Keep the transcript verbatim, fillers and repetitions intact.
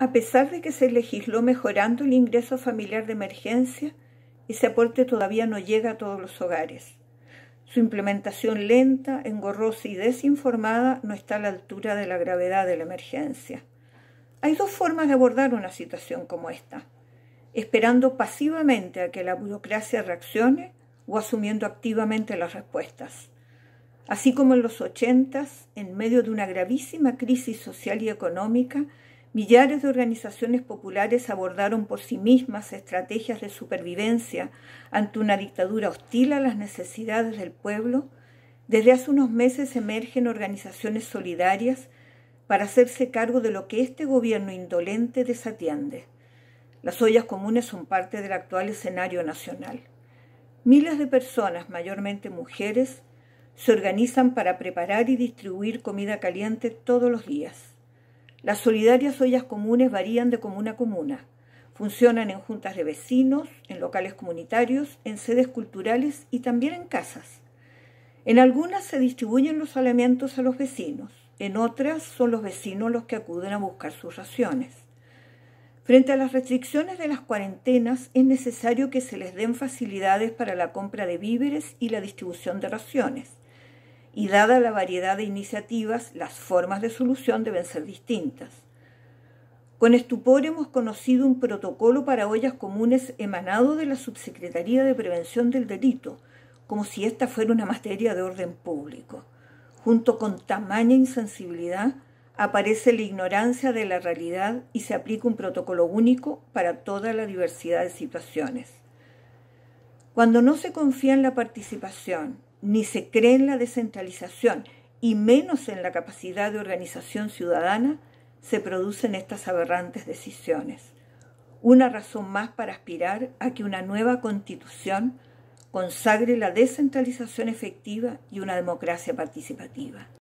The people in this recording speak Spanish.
A pesar de que se legisló mejorando el ingreso familiar de emergencia, ese aporte todavía no llega a todos los hogares. Su implementación lenta, engorrosa y desinformada no está a la altura de la gravedad de la emergencia. Hay dos formas de abordar una situación como esta: esperando pasivamente a que la burocracia reaccione o asumiendo activamente las respuestas. Así como en los ochentas, en medio de una gravísima crisis social y económica, millares de organizaciones populares abordaron por sí mismas estrategias de supervivencia ante una dictadura hostil a las necesidades del pueblo, desde hace unos meses emergen organizaciones solidarias para hacerse cargo de lo que este gobierno indolente desatiende. Las ollas comunes son parte del actual escenario nacional. Miles de personas, mayormente mujeres, se organizan para preparar y distribuir comida caliente todos los días. Las solidarias ollas comunes varían de comuna a comuna. Funcionan en juntas de vecinos, en locales comunitarios, en sedes culturales y también en casas. En algunas se distribuyen los alimentos a los vecinos, en otras son los vecinos los que acuden a buscar sus raciones. Frente a las restricciones de las cuarentenas, es necesario que se les den facilidades para la compra de víveres y la distribución de raciones. Y dada la variedad de iniciativas, las formas de solución deben ser distintas. Con estupor hemos conocido un protocolo para ollas comunes emanado de la Subsecretaría de Prevención del Delito, como si esta fuera una materia de orden público. Junto con tamaña insensibilidad, aparece la ignorancia de la realidad y se aplica un protocolo único para toda la diversidad de situaciones. Cuando no se confía en la participación, ni se cree en la descentralización, y menos en la capacidad de organización ciudadana, se producen estas aberrantes decisiones. Una razón más para aspirar a que una nueva constitución consagre la descentralización efectiva y una democracia participativa.